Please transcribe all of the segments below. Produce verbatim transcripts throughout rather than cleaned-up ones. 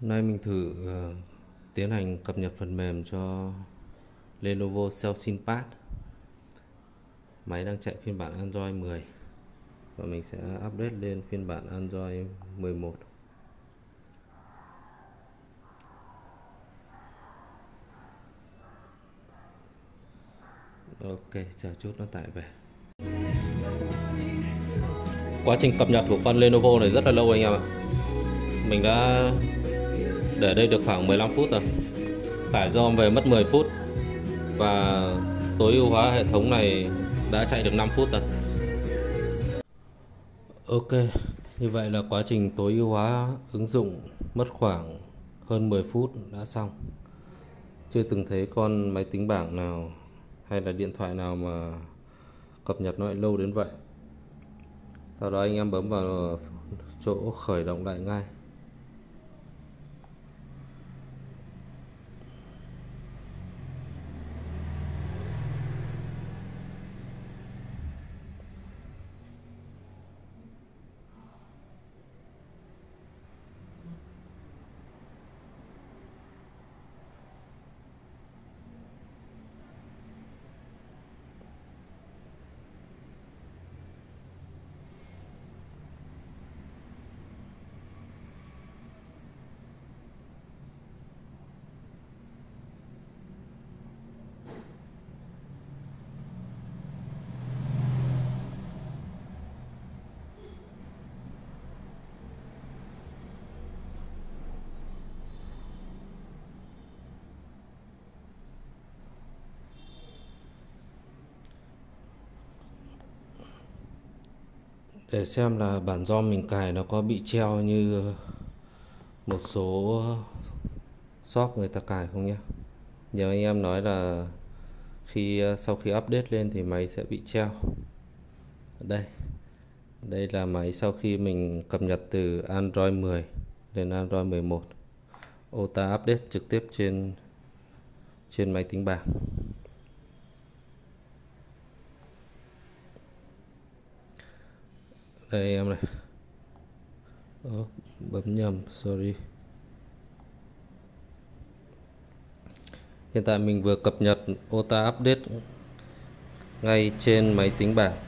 Hôm nay mình thử ờ, tiến hành cập nhật phần mềm cho Lenovo Cell Máy đang chạy phiên bản Android mười và mình sẽ update lên phiên bản Android mười một. Ok, chờ chút nó tải về. Quá trình cập nhật của con Lenovo này rất là lâu anh em ạ. Mình đã để đây được khoảng mười lăm phút rồi. Tải ROM về mất mười phút và tối ưu hóa hệ thống này đã chạy được năm phút rồi. Ok, như vậy là quá trình tối ưu hóa ứng dụng mất khoảng hơn mười phút đã xong. Chưa từng thấy con máy tính bảng nào hay là điện thoại nào mà cập nhật nó lại lâu đến vậy. Sau đó anh em bấm vào chỗ khởi động lại ngay. Để xem là bản ROM mình cài nó có bị treo như một số shop người ta cài không nhé. Nhiều anh em nói là khi sau khi update lên thì máy sẽ bị treo. Đây, đây là máy sau khi mình cập nhật từ Android mười lên Android mười một. ô tê a update trực tiếp trên trên máy tính bảng. Đây em này. Ồ, bấm nhầm, sorry. Hiện tại mình vừa cập nhật ô tê a update ngay trên máy tính bảng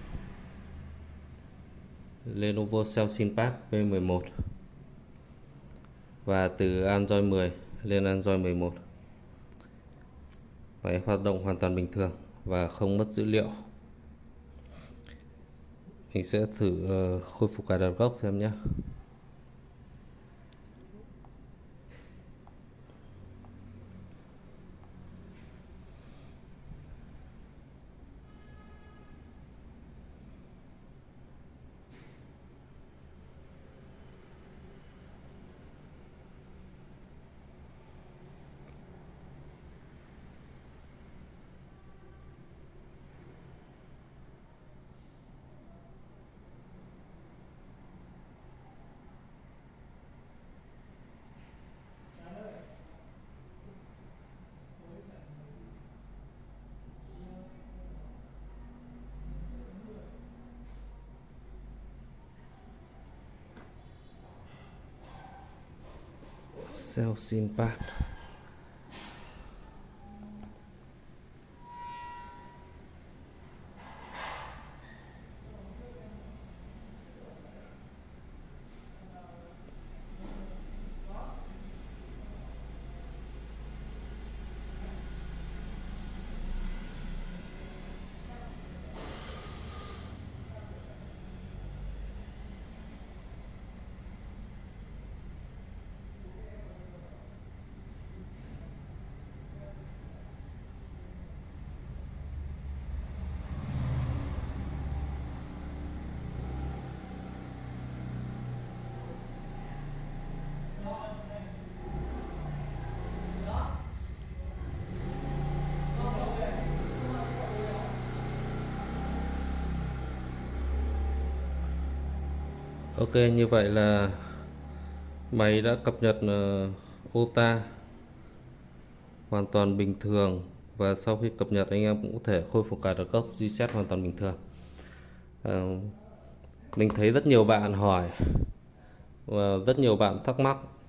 Lenovo Cell V mười một và từ Android mười lên Android mười một. Máy hoạt động hoàn toàn bình thường và không mất dữ liệu. Mình sẽ thử uh, khôi phục cài đặt gốc xem nhé. Cell Ok, như vậy là máy đã cập nhật uh, ô tê a hoàn toàn bình thường, và sau khi cập nhật anh em cũng có thể khôi phục cài đặt gốc, reset hoàn toàn bình thường. uh, Mình thấy rất nhiều bạn hỏi và rất nhiều bạn thắc mắc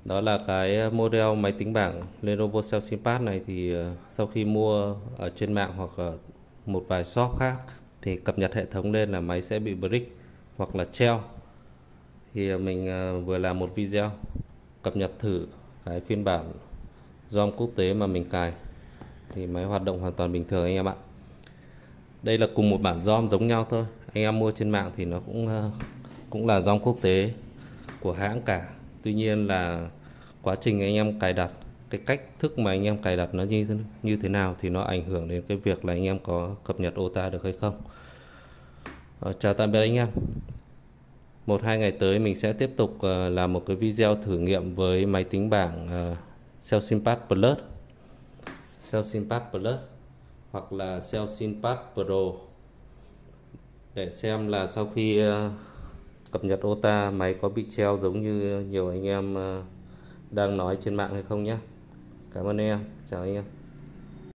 Đó là cái model máy tính bảng Lenovo Cellsynpad này thì ờ, sau khi mua ở trên mạng hoặc ở một vài shop khác thì cập nhật hệ thống lên là máy sẽ bị brick hoặc là treo. Thì ờ, mình ờ, vừa làm một video cập nhật thử cái phiên bản ROM quốc tế mà mình cài thì máy hoạt động hoàn toàn bình thường anh em ạ. Đây là cùng một bản ROM giống nhau thôi, anh em mua trên mạng thì nó cũng ờ, cũng là ROM quốc tế của hãng cả. Tuy nhiên là quá trình anh em cài đặt, cái cách thức mà anh em cài đặt nó như thế, như thế nào thì nó ảnh hưởng đến cái việc là anh em có cập nhật ô ta được hay không. Ờ, chào tạm biệt anh em. Một hai ngày tới mình sẽ tiếp tục uh, làm một cái video thử nghiệm với máy tính bảng uh, Cellsynpad Plus, Cellsynpad Plus hoặc là Cellsynpad Pro để xem là sau khi uh, cập nhật ô ta máy có bị treo giống như nhiều anh em uh, đang nói trên mạng hay không nhé. Cảm ơn anh em, chào anh em.